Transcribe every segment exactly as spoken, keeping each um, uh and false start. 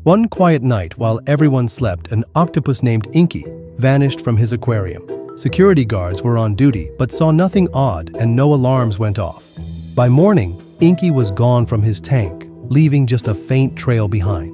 One quiet night while everyone slept, an octopus named Inky vanished from his aquarium. Security guards were on duty but saw nothing odd and no alarms went off. By morning, Inky was gone from his tank, leaving just a faint trail behind.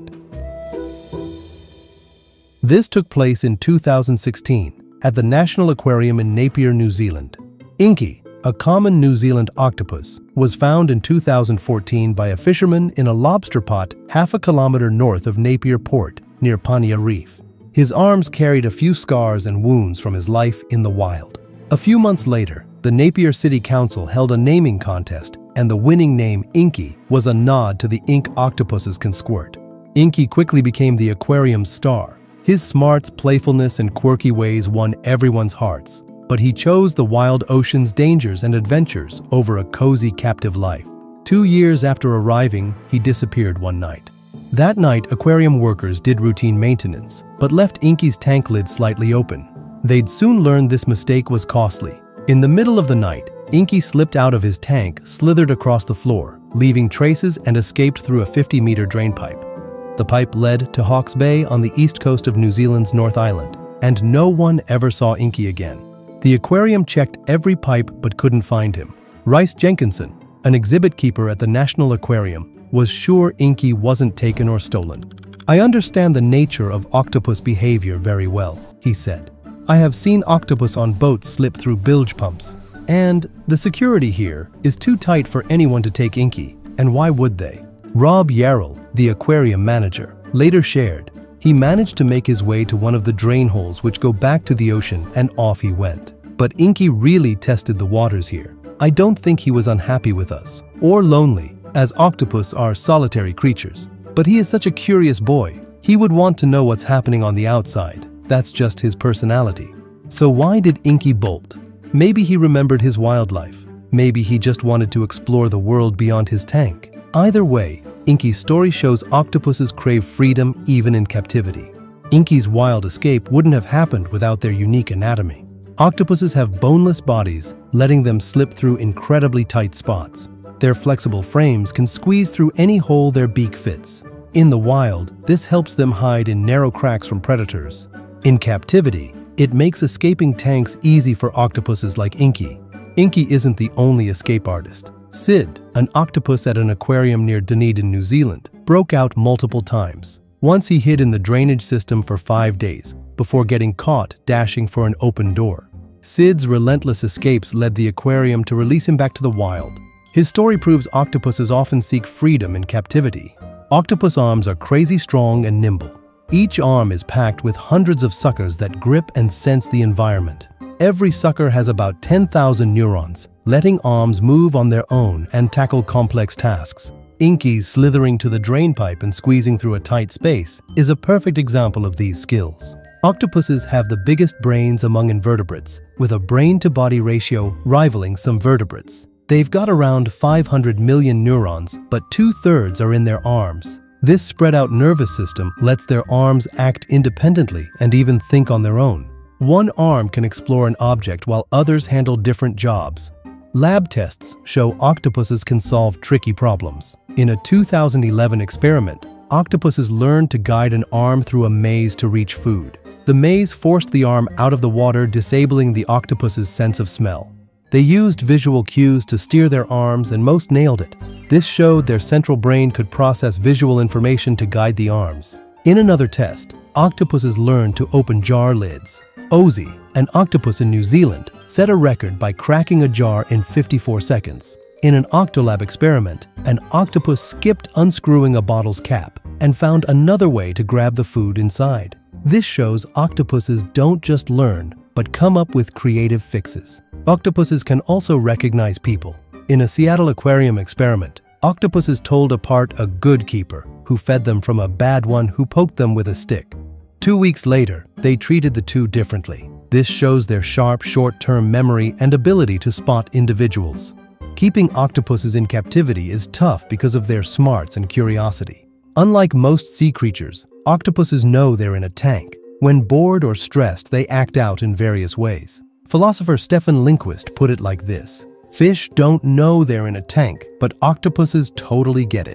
This took place in two thousand sixteen at the National Aquarium in Napier, New Zealand. Inky, a common New Zealand octopus, was found in two thousand fourteen by a fisherman in a lobster pot half a kilometer north of Napier Port, near Pania Reef. His arms carried a few scars and wounds from his life in the wild. A few months later, the Napier City Council held a naming contest, and the winning name, Inky, was a nod to the ink octopuses can squirt. Inky quickly became the aquarium's star. His smarts, playfulness, and quirky ways won everyone's hearts, but he chose the wild ocean's dangers and adventures over a cozy captive life. Two years after arriving, he disappeared one night. That night, aquarium workers did routine maintenance, but left Inky's tank lid slightly open. They'd soon learn this mistake was costly. In the middle of the night, Inky slipped out of his tank, slithered across the floor, leaving traces, and escaped through a fifty meter drainpipe. The pipe led to Hawke's Bay on the east coast of New Zealand's North Island, and no one ever saw Inky again. The aquarium checked every pipe but couldn't find him. Rice Jenkinson, an exhibit keeper at the National Aquarium, was sure Inky wasn't taken or stolen. "I understand the nature of octopus behavior very well," he said. "I have seen octopus on boats slip through bilge pumps. And the security here is too tight for anyone to take Inky, and why would they?" Rob Yarrell, the aquarium manager, later shared, "He managed to make his way to one of the drain holes which go back to the ocean, and off he went. But Inky really tested the waters here. I don't think he was unhappy with us, or lonely, as octopus are solitary creatures. But he is such a curious boy. He would want to know what's happening on the outside. That's just his personality." So why did Inky bolt? Maybe he remembered his wildlife. Maybe he just wanted to explore the world beyond his tank. Either way, Inky's story shows octopuses crave freedom even in captivity. Inky's wild escape wouldn't have happened without their unique anatomy. Octopuses have boneless bodies, letting them slip through incredibly tight spots. Their flexible frames can squeeze through any hole their beak fits. In the wild, this helps them hide in narrow cracks from predators. In captivity, it makes escaping tanks easy for octopuses like Inky. Inky isn't the only escape artist. Sid, an octopus at an aquarium near Dunedin, New Zealand, broke out multiple times. Once he hid in the drainage system for five days, before getting caught dashing for an open door. Sid's relentless escapes led the aquarium to release him back to the wild. His story proves octopuses often seek freedom in captivity. Octopus arms are crazy strong and nimble. Each arm is packed with hundreds of suckers that grip and sense the environment. Every sucker has about ten thousand neurons, letting arms move on their own and tackle complex tasks. Inky's slithering to the drainpipe and squeezing through a tight space is a perfect example of these skills. Octopuses have the biggest brains among invertebrates, with a brain-to-body ratio rivaling some vertebrates. They've got around five hundred million neurons, but two-thirds are in their arms. This spread-out nervous system lets their arms act independently and even think on their own. One arm can explore an object while others handle different jobs. Lab tests show octopuses can solve tricky problems. In a two thousand eleven experiment, octopuses learned to guide an arm through a maze to reach food. The maze forced the arm out of the water, disabling the octopus's sense of smell. They used visual cues to steer their arms, and most nailed it. This showed their central brain could process visual information to guide the arms. In another test, octopuses learned to open jar lids. Ozzy, an octopus in New Zealand, set a record by cracking a jar in fifty-four seconds. In an Octolab experiment, an octopus skipped unscrewing a bottle's cap and found another way to grab the food inside. This shows octopuses don't just learn, but come up with creative fixes. Octopuses can also recognize people. In a Seattle aquarium experiment, octopuses told apart a good keeper who fed them from a bad one who poked them with a stick. Two weeks later, they treated the two differently. This shows their sharp, short-term memory and ability to spot individuals. Keeping octopuses in captivity is tough because of their smarts and curiosity. Unlike most sea creatures, octopuses know they're in a tank. When bored or stressed, they act out in various ways. Philosopher Stefan Lindquist put it like this: "Fish don't know they're in a tank, but octopuses totally get it."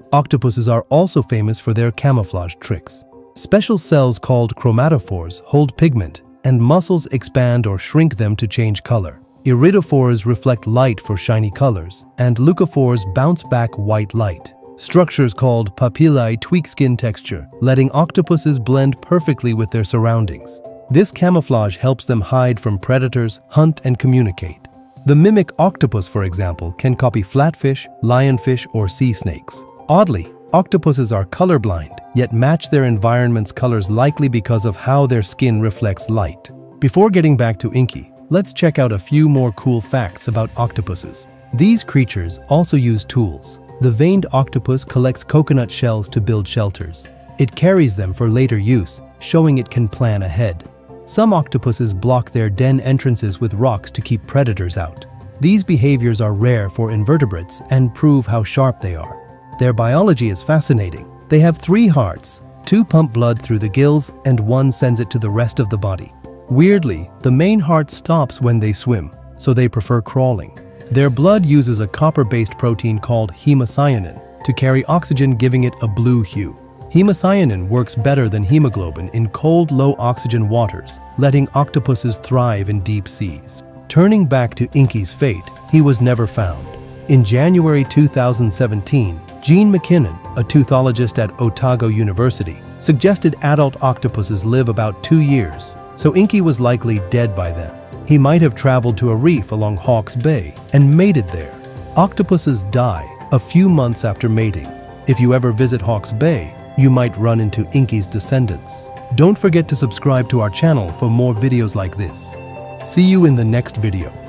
Octopuses are also famous for their camouflage tricks. Special cells called chromatophores hold pigment, and muscles expand or shrink them to change color. Iridophores reflect light for shiny colors, and leucophores bounce back white light. Structures called papillae tweak skin texture, letting octopuses blend perfectly with their surroundings. This camouflage helps them hide from predators, hunt, and communicate. The mimic octopus, for example, can copy flatfish, lionfish, or sea snakes. Oddly, octopuses are colorblind, yet match their environment's colors likely because of how their skin reflects light. Before getting back to Inky, let's check out a few more cool facts about octopuses. These creatures also use tools. The veined octopus collects coconut shells to build shelters. It carries them for later use, showing it can plan ahead. Some octopuses block their den entrances with rocks to keep predators out. These behaviors are rare for invertebrates and prove how sharp they are. Their biology is fascinating. They have three hearts. Two pump blood through the gills and one sends it to the rest of the body. Weirdly, the main heart stops when they swim, so they prefer crawling. Their blood uses a copper-based protein called hemocyanin to carry oxygen, giving it a blue hue. Hemocyanin works better than hemoglobin in cold, low-oxygen waters, letting octopuses thrive in deep seas. Turning back to Inky's fate, he was never found. In January two thousand seventeen, Gene McKinnon, a teuthologist at Otago University, suggested adult octopuses live about two years, so Inky was likely dead by then. He might have traveled to a reef along Hawke's Bay and mated there. Octopuses die a few months after mating. If you ever visit Hawke's Bay, you might run into Inky's descendants. Don't forget to subscribe to our channel for more videos like this. See you in the next video.